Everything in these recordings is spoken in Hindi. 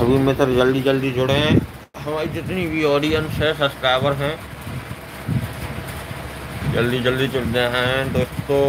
सभी मित्र जल्दी जल्दी जुड़ें। हमारी जितनी भी ऑडियंस है, सब्सक्राइबर हैं, जल्दी जल्दी जुड़ते हैं दोस्तों।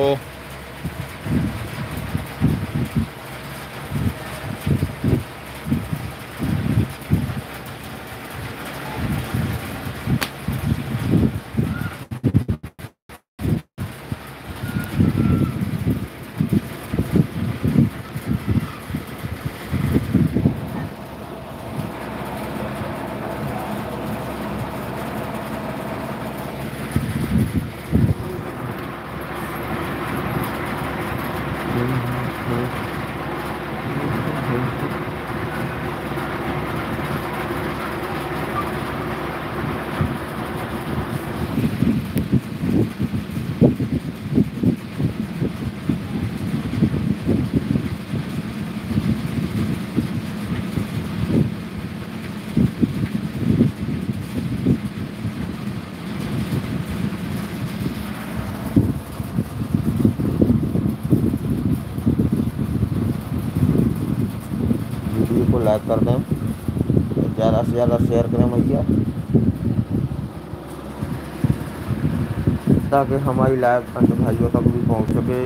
वीडियो को लाइक कर दें, ज़्यादा से ज़्यादा शेयर करें भैया, ताकि हमारी लाइव अन्य भाइयों तक भी पहुंच सके।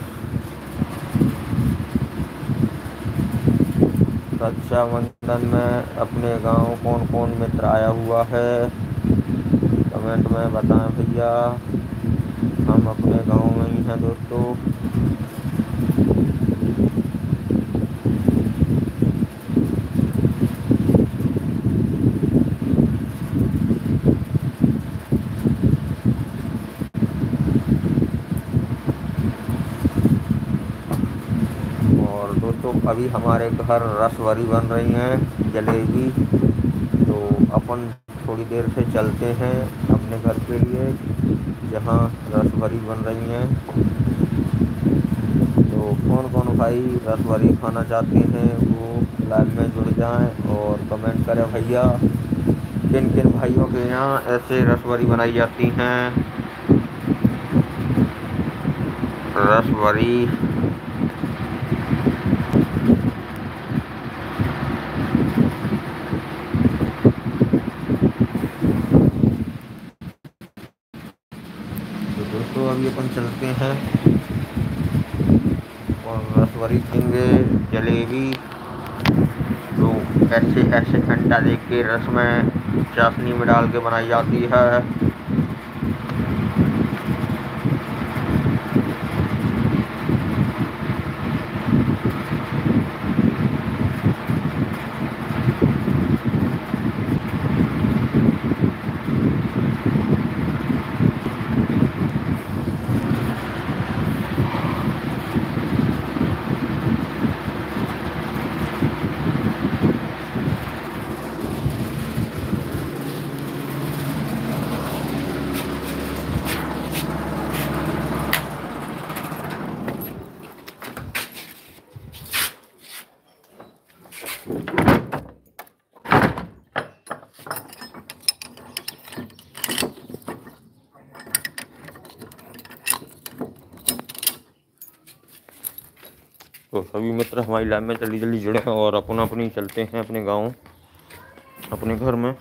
रक्षाबंधन में अपने गांव कौन कौन मित्र आया हुआ है, कमेंट में बताएं भैया। हम अपने गांव में ही हैं दोस्तों। और दोस्तों अभी हमारे घर रसवरी बन रही हैं, जलेबी, तो अपन थोड़ी देर से चलते हैं अपने घर के लिए जहाँ रसवरी बन रही हैं। तो कौन कौन भाई रसवरी खाना चाहते हैं वो लाइव में जुड़ जाएं और कमेंट करें भैया, किन किन भाइयों के यहाँ ऐसे रसवरी बनाई जाती हैं। रसवरी तो दोस्तों अभी अपन चलते हैं और रसवरी खाएंगे, जलेबी, तो ऐसे ऐसे अंडा दे के रस में चाशनी में डाल के बनाई जाती है। तो सभी मित्र हमारी लाइन में जल्दी जल्दी जुड़े हैं और अपन अपनी चलते हैं अपने गांव, अपने घर में।